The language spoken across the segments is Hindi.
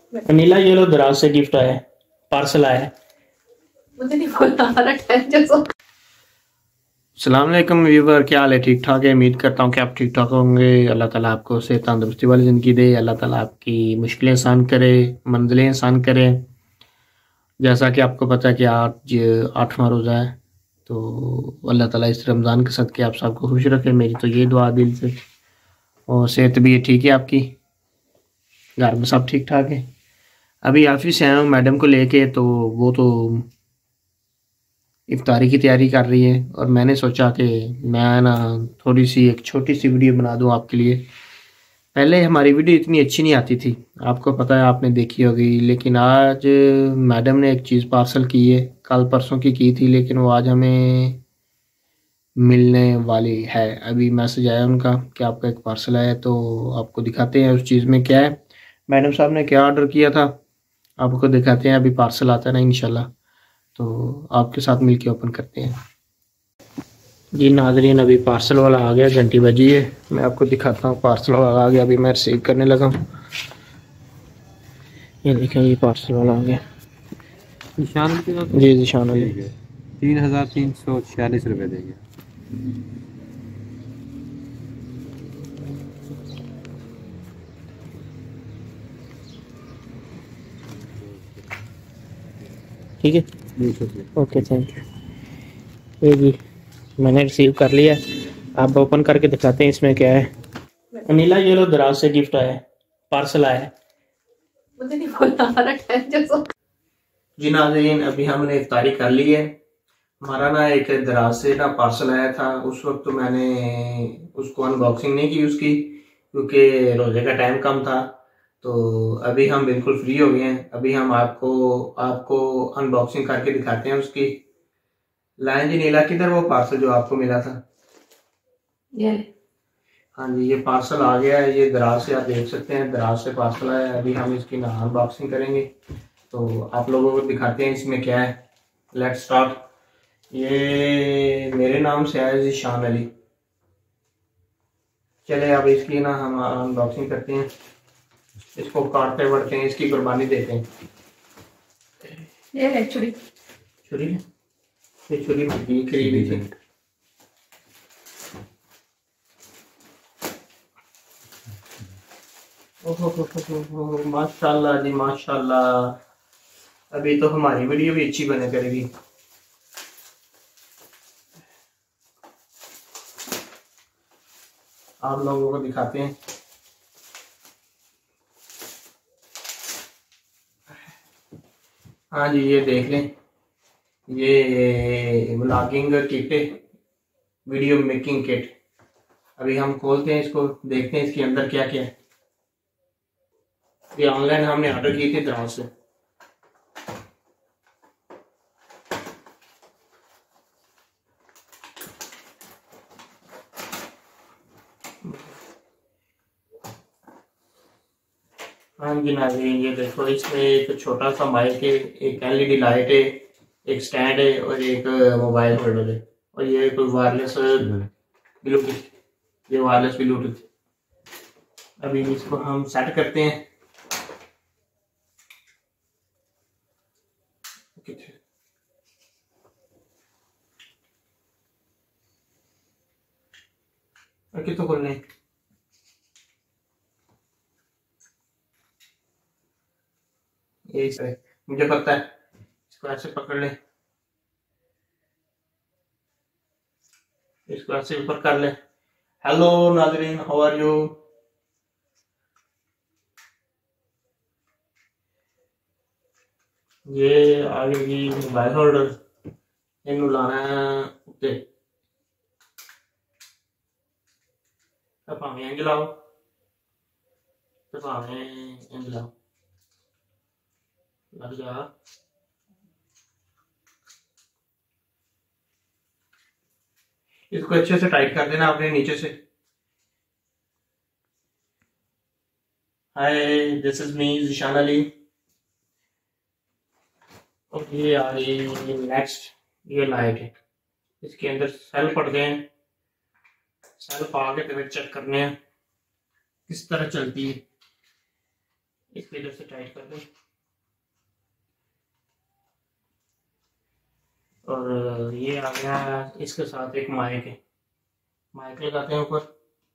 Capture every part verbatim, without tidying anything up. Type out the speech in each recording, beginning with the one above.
अनिला ये लो दराज से गिफ्ट आया, पार्सल आया है। मुझे नहीं बोला टेंशन। अस्सलाम वालेकुम व्यूवर, क्या हाल है? ठीक ठाक है। उम्मीद करता हूँ कि आप ठीक ठाक होंगे। अल्लाह ताला आपको सेहत तंदुरुस्ती वाली ज़िंदगी दे। अल्लाह ताला आपकी मुश्किलें आसान करे, मंजिलें आसान करे। जैसा कि आपको पता है कि आज आठवां रोज़ा है, तो अल्लाह ताला इस रमज़ान के सदक़े आप सबको खुश रखे। मेरी तो ये दुआ दिल से। और सेहत भी ठीक है आपकी? घर में सब ठीक ठाक है? अभी ऑफिस से आया हूँ मैडम को लेके, तो वो तो इफ्तारी की तैयारी कर रही है और मैंने सोचा कि मैं ना थोड़ी सी एक छोटी सी वीडियो बना दूं आपके लिए। पहले हमारी वीडियो इतनी अच्छी नहीं आती थी, आपको पता है, आपने देखी होगी। लेकिन आज मैडम ने एक चीज़ पार्सल की है, कल परसों की की थी, लेकिन वो आज हमें मिलने वाली है। अभी मैसेज आया उनका कि आपका एक पार्सल आया है, तो आपको दिखाते हैं उस चीज़ में क्या है, मैडम साहब ने क्या ऑर्डर किया था, आपको दिखाते हैं। अभी पार्सल आता है ना इंशाल्लाह, तो आपके साथ मिलके ओपन करते हैं। जी नाज़रीन, अभी पार्सल वाला आ गया, घंटी बजी है। मैं आपको दिखाता हूँ, पार्सल वाला आ गया, अभी मैं रिसीव करने लगा हूँ। ये देखें, ये पार्सल वाला आ गया। निशान जी निशान अली। तीन हजार तीन सौ छियालीस रुपये देंगे। ठीक है, ओके थैंक यू। ये जी मैंने रिसीव कर लिया, आप ओपन करके दिखाते हैं इसमें क्या है। अनिला ये लो दराज से गिफ्ट आया, पार्सल आया है। मुझे नहीं बोला टेंशन। जी नाज़रीन, अभी हमने इफ्तारी कर ली है। हमारा ना एक दराज से ना पार्सल आया था, उस वक्त तो मैंने उसको अनबॉक्सिंग नहीं की उसकी, क्योंकि रोज़े का टाइम कम था। तो अभी हम बिल्कुल फ्री हो गए हैं। अभी हम आपको आपको अनबॉक्सिंग करके दिखाते हैं उसकी। लाइन जी नीला, किधर वो पार्सल जो आपको मिला था? ये हाँ जी, ये पार्सल आ गया है। ये दराज से आप देख सकते हैं, दराज से पार्सल आया है। अभी हम इसकी ना अनबॉक्सिंग करेंगे, तो आप लोगों को दिखाते हैं इसमें क्या है। Let's start. ये मेरे नाम से आया ज़ीशान अली। चले अब इसकी ना हम अनबॉक्सिंग करते हैं, इसको काटते बढ़ते हैं, इसकी कुर्बानी देते हैं। ये है छुरी। छुरी है, ये छुरी खरीदी थी। ओहो माशाल्लाह जी माशाल्लाह। अभी तो हमारी वीडियो भी अच्छी बने करेगी। आप लोगों को दिखाते हैं। हाँ जी, ये देख लें, ये व्लॉगिंग किट है, वीडियो मेकिंग किट। अभी हम खोलते हैं इसको, देखते हैं इसके अंदर क्या क्या है। ये ऑनलाइन हमने ऑर्डर की थी दराज से। हाँ जी नाज़रीन, ये देखो, इसमें एक छोटा सा माइक है, एक एलईडी लाइट है, एक स्टैंड है और एक मोबाइल होल्डर है, और ये कोई वायरलेस ब्लूटूथ, ये वायरलेस ब्लूटूथ। अभी इसको हम सेट करते हैं। कितना खोलने हैं? यही सही, मुझे पता है। इसको ऐसे पकड़ ले, इसको ऐसे ऊपर कर ले। हेलो नाज़रीन, हाउ आर यू? ये आगे की मोबाइल होल्डर, इनू लाना है उत्ते, भावें इंज लाओ ते भावें इंज लाओ, लग जा। इसको अच्छे से टाइट कर देना आपने नीचे से। Hi, this is me Zeeshan Ali. और ये आ रही नेक्स्ट, ये लाइट है, इसके अंदर सेल पड़ गए हैं। सेल आगे फिर चेक करने हैं किस तरह चलती है। इसको इधर से टाइट कर दें और ये आ गया इसके साथ एक माइक है, माइक लगाते हैं ऊपर।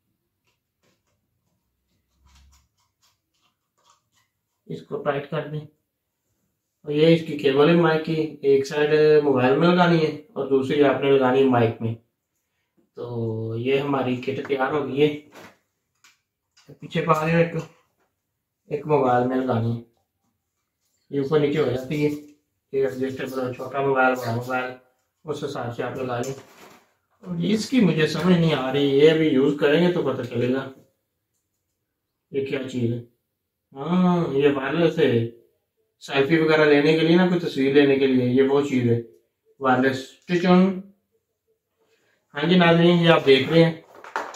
इसको टाइट कर दें और ये इसकी केबल है माइक की, एक साइड मोबाइल में लगानी है और दूसरी आपने लगानी है माइक में। तो ये हमारी किट तैयार हो गई है। पीछे पा रहे हो एक एक मोबाइल में लगानी है, ये ऊपर नीचे हो जाती है, ये एडजस्टेबल, छोटा मोबाइल बड़ा मोबाइल उस हिसाब से आप लगा लें। और इसकी मुझे समझ नहीं आ रही, ये अभी यूज़ करेंगे तो पता चलेगा ये क्या चीज़ है। हाँ ये वायरलेस है, सेल्फी वगैरह लेने के लिए ना, कोई तस्वीर लेने के लिए, ये वो चीज़ है वायरलेस स्टिच ऑन। हाँ जी नाज़रीन, ये आप देख रहे हैं,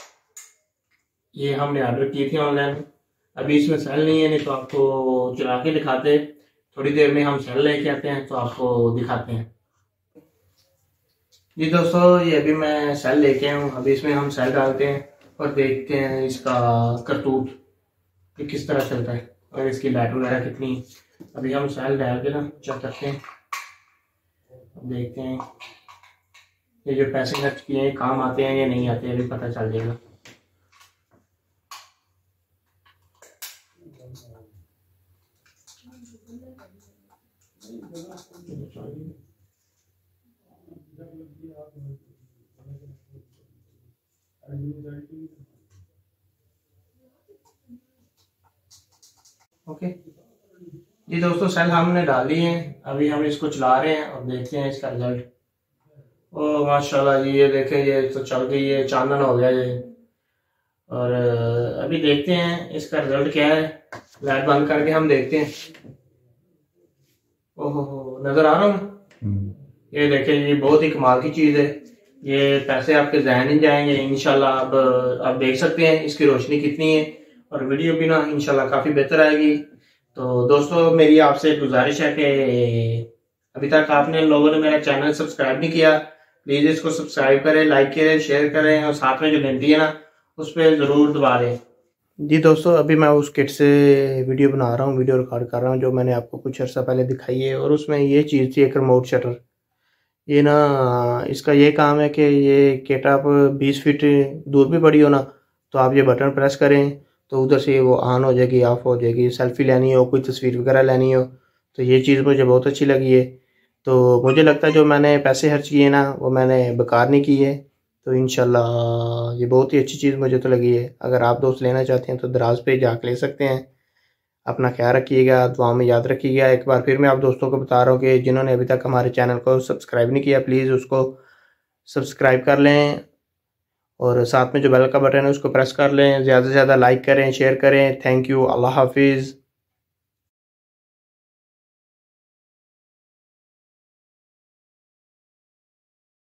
ये हमने ऑर्डर की थी ऑनलाइन। अभी इसमें सेल नहीं है, नहीं तो आपको चला के दिखाते। थोड़ी देर में हम सेल लेके आते हैं तो आपको दिखाते हैं। जी दोस्तों, ये अभी मैं सेल लेके आया हूँ। अभी इसमें हम सेल डालते हैं और देखते हैं इसका करतूत कि किस तरह चलता है और इसकी लाइट वगैरह कितनी। अभी हम सेल डाल के ना चेक करते हैं, देखते हैं ये जो पैसे खर्च किए हैं काम आते हैं या नहीं आते, अभी पता चल जाएगा। ओके जी दोस्तों, सेल हमने डाली है, अभी हम इसको चला रहे हैं और देखते हैं इसका रिजल्ट। ओ माशाल्लाह जी, ये देखें, ये तो चल गई है, चांदन हो गया ये। और अभी देखते हैं इसका रिजल्ट क्या है। लाइट बंद करके हम देखते हैं। ओहो हो, नजर आ रहा हूँ, ये देखें, ये बहुत ही कमाल की चीज है। ये पैसे आपके ज़ाया नहीं जाएंगे इंशाल्लाह। अब आप देख सकते हैं इसकी रोशनी कितनी है और वीडियो भी ना इंशाल्लाह काफी बेहतर आएगी। तो दोस्तों, मेरी आपसे गुजारिश है कि अभी तक आपने लोगों ने मेरा चैनल सब्सक्राइब नहीं किया, प्लीज इसको सब्सक्राइब करें, लाइक करें, शेयर करें और साथ में जो घंटी है ना उस पर जरूर दबा दें। जी दोस्तों, अभी मैं उस किट से वीडियो बना रहा हूँ, वीडियो रिकॉर्ड कर रहा हूँ, जो मैंने आपको कुछ अर्सा पहले दिखाई है। और उसमें ये चीज़ थी, एक रिमोट शटर। ये ना, इसका ये काम है कि ये किट आप बीस फीट दूर भी पड़ी हो ना, तो आप ये बटन प्रेस करें तो उधर से वो ऑन हो जाएगी, ऑफ हो जाएगी। सेल्फी लेनी हो, कोई तस्वीर वगैरह लेनी हो, तो ये चीज़ मुझे बहुत अच्छी लगी है। तो मुझे लगता है जो मैंने पैसे खर्च किए ना वो मैंने बेकार नहीं किए। तो इंशाल्लाह ये बहुत ही अच्छी चीज़ मुझे तो लगी है। अगर आप दोस्त लेना चाहते हैं तो दराज पे जाके ले सकते हैं। अपना ख्याल रखिएगा, दुआ में याद रखिएगा। एक बार फिर मैं आप दोस्तों को बता रहा हूँ कि जिन्होंने अभी तक हमारे चैनल को सब्सक्राइब नहीं किया, प्लीज़ उसको सब्सक्राइब कर लें और साथ में जो बेल का बटन है उसको प्रेस कर लें। ज़्यादा से ज़्यादा लाइक करें, शेयर करें। थैंक यू, अल्लाह हाफिज़।